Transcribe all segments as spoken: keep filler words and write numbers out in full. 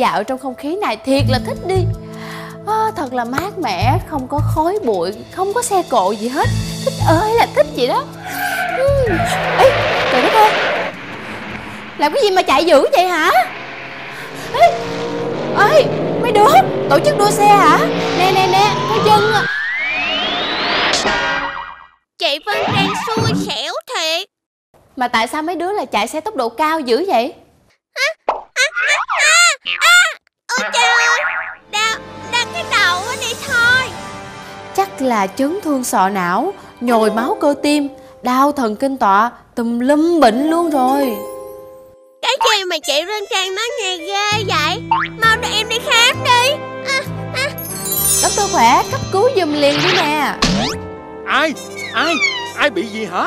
dạo trong không khí này thiệt là thích đi. À, thật là mát mẻ, không có khói bụi, không có xe cộ gì hết. Thích ơi là thích vậy đó. uhm. Ê, trời đất ơi, làm cái gì mà chạy dữ vậy hả? Ê, ê, mấy đứa tổ chức đua xe hả? Nè nè nè, có chân. Chị Vân Trang xui xẻo thiệt. Mà tại sao mấy đứa lại chạy xe tốc độ cao dữ vậy? À, à, à, à, à. Ôi trời ơi, đau, đau cái đầu á, đi thôi. Chắc là chấn thương sọ não, nhồi máu cơ tim, đau thần kinh tọa, tùm lum bệnh luôn rồi. Cái gì mà chị Vân Trang nói nghe ghê vậy? Mau đưa em đi khám đi. À, à. Doctor Khỏe, cấp cứu giùm liền đi nè. Ai? Ai? Ai bị gì hả?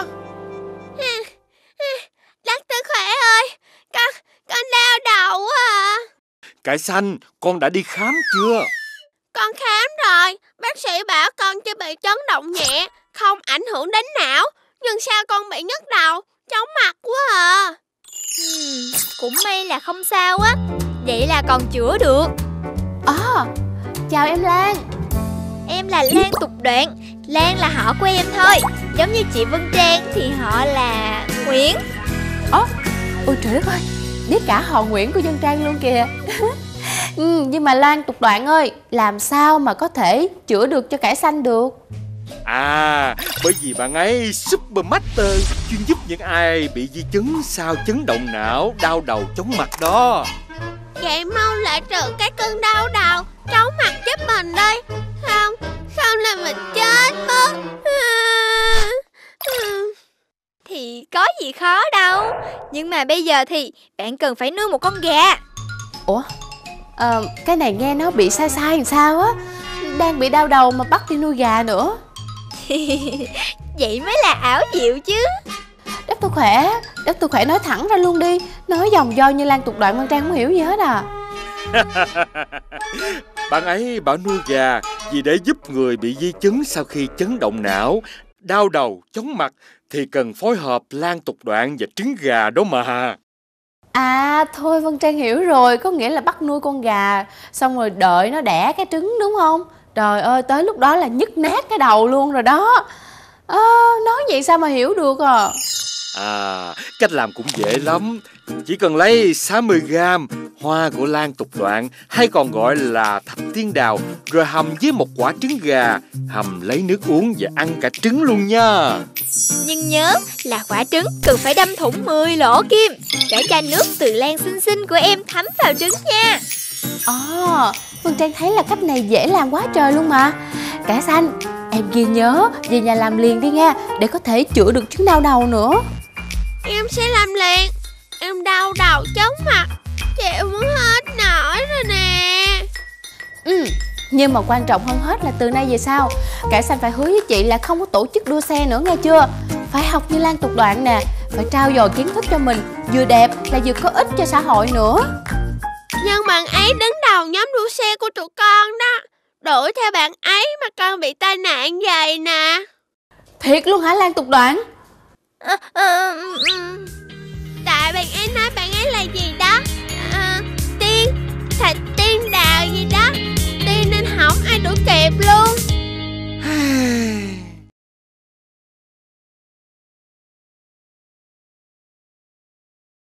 Doctor Khỏe ơi, con, con đau đầu quá à. Cải xanh, con đã đi khám chưa? Con khám rồi, bác sĩ bảo con chỉ bị chấn động nhẹ, không ảnh hưởng đến não. Nhưng sao con bị nhức đầu, chóng mặt quá à. Hmm, cũng may là không sao á. Vậy là còn chữa được. À, chào em Lan. Em là Lan Tục Đoạn. Lan là họ của em thôi. Giống như chị Vân Trang thì họ là Nguyễn. Ồ, oh, ôi trời đất ơi, biết cả họ Nguyễn của Vân Trang luôn kìa. ừ, Nhưng mà Lan Tục Đoạn ơi, làm sao mà có thể chữa được cho Cải Xanh được? À, bởi vì bạn ấy Supermaster, chuyên giúp những ai bị di chứng sau chấn động não, đau đầu, chóng mặt đó. Vậy mau lại trừ cái cơn đau đầu, chóng mặt giúp mình đi. Không, không là mình chết mất. Thì có gì khó đâu. Nhưng mà bây giờ thì bạn cần phải nuôi một con gà. Ủa, à, cái này nghe nó bị sai sai làm sao á. Đang bị đau đầu mà bắt đi nuôi gà nữa. Vậy mới là ảo diệu chứ. Doctor Khỏe, Doctor Khỏe nói thẳng ra luôn đi. Nói vòng vo như Lan Tục Đoạn Vân Trang không hiểu gì hết à. Bạn ấy bảo nuôi gà vì để giúp người bị di chứng sau khi chấn động não, đau đầu, chóng mặt thì cần phối hợp Lan Tục Đoạn và trứng gà đó mà. À thôi Vân Trang hiểu rồi, có nghĩa là bắt nuôi con gà xong rồi đợi nó đẻ cái trứng đúng không? Trời ơi, tới lúc đó là nhức nát cái đầu luôn rồi đó. À, nói vậy sao mà hiểu được à? À, cách làm cũng dễ lắm. Chỉ cần lấy sáu mươi gam hoa của Lan Tục Đoạn, hay còn gọi là thạch tiên đào, rồi hầm với một quả trứng gà. Hầm lấy nước uống và ăn cả trứng luôn nha. Nhưng nhớ là quả trứng cần phải đâm thủng mười lỗ kim, để cho nước từ lan xinh xinh của em thấm vào trứng nha. À, Vân Trang thấy là cách này dễ làm quá trời luôn mà. Cải Xanh, em ghi nhớ về nhà làm liền đi nha, để có thể chữa được chứng đau đầu nữa. Em sẽ làm liền. Em đau đầu chóng mặt, chịu muốn hết nổi rồi nè. Ừ, nhưng mà quan trọng hơn hết là từ nay về sau Cải Xanh phải hứa với chị là không có tổ chức đua xe nữa nghe chưa. Phải học như Lan Tục Đoạn nè, phải trau dồi kiến thức cho mình, vừa đẹp là vừa có ích cho xã hội nữa. Nhưng bạn ấy đứng đầu nhóm đua xe của tụi con đó. Đuổi theo bạn ấy mà con bị tai nạn vậy nè. Thiệt luôn hả Lan Tục Đoạn? À, à, um, tại bạn ấy nói bạn ấy là gì đó à, tiên, thạch tiên đào gì đó. Tiên nên không ai đuổi kịp luôn.